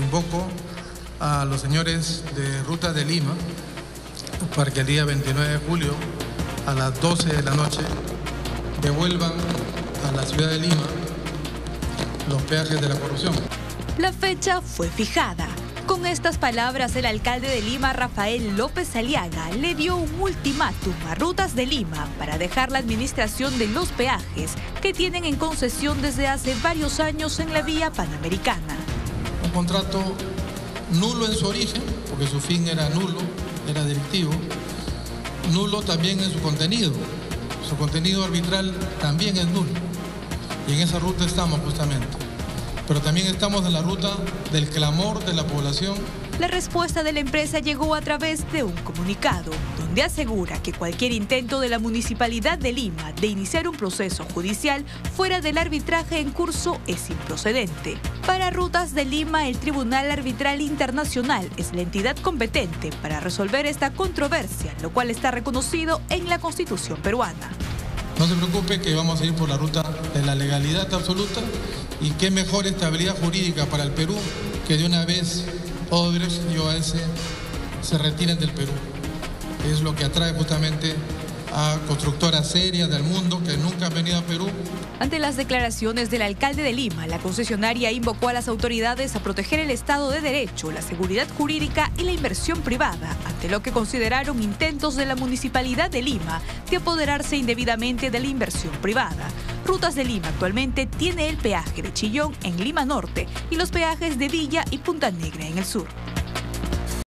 Invoco a los señores de Rutas de Lima para que el día 29 de julio a las 12 de la noche devuelvan a la ciudad de Lima los peajes de la corrupción. La fecha fue fijada. Con estas palabras, el alcalde de Lima, Rafael López Aliaga, le dio un ultimátum a Rutas de Lima para dejar la administración de los peajes que tienen en concesión desde hace varios años en la vía panamericana. Un contrato nulo en su origen, porque su fin era nulo, era delictivo, nulo también en su contenido arbitral también es nulo, y en esa ruta estamos justamente. Pero también estamos en la ruta del clamor de la población. La respuesta de la empresa llegó a través de un comunicado, donde asegura que cualquier intento de la Municipalidad de Lima de iniciar un proceso judicial fuera del arbitraje en curso es improcedente. Para Rutas de Lima, el Tribunal Arbitral Internacional es la entidad competente para resolver esta controversia, lo cual está reconocido en la Constitución peruana. No se preocupe que vamos a ir por la ruta de la legalidad absoluta, y qué mejor estabilidad jurídica para el Perú que de una vez Odebrecht y OAS se retiren del Perú. Es lo que atrae justamente a constructoras serias del mundo que nunca han venido a Perú. Ante las declaraciones del alcalde de Lima, la concesionaria invocó a las autoridades a proteger el Estado de Derecho, la seguridad jurídica y la inversión privada, ante lo que consideraron intentos de la Municipalidad de Lima de apoderarse indebidamente de la inversión privada. Rutas de Lima actualmente tiene el peaje de Chillón en Lima Norte y los peajes de Villa y Punta Negra en el sur.